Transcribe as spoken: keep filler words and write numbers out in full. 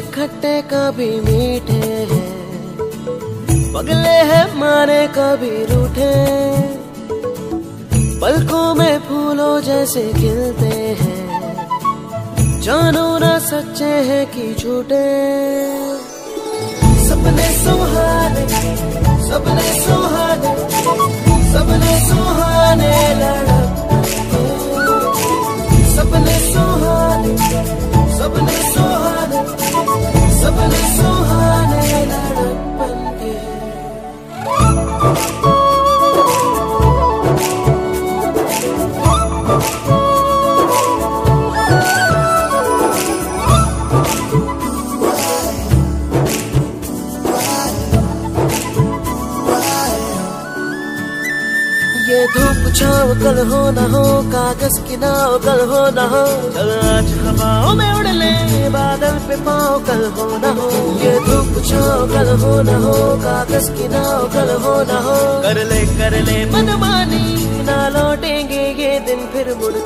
खट्टे कभी मीठे हैं, पगले हैं मारे कभी रूठे, पलकों में फूलों जैसे खिलते हैं, जानो ना सच्चे हैं कि झूठे। सपने सुहाने सपने सुहाने सपने सुहाने लड़के, सपने सुहाने सपने सुहाने सपने सुहाने लड़कपन के। ये धूप छाव कल हो न हो, कागज की नाव कल हो न हो, चल आज हवाओं में उड़ ले बादल पे पाँव कल हो न हो। ये धूप छाव कल हो न हो, कागज की नाव कल हो न हो, कर ले कर ले मनमानी ना लौटेंगे ये दिन फिर मुड़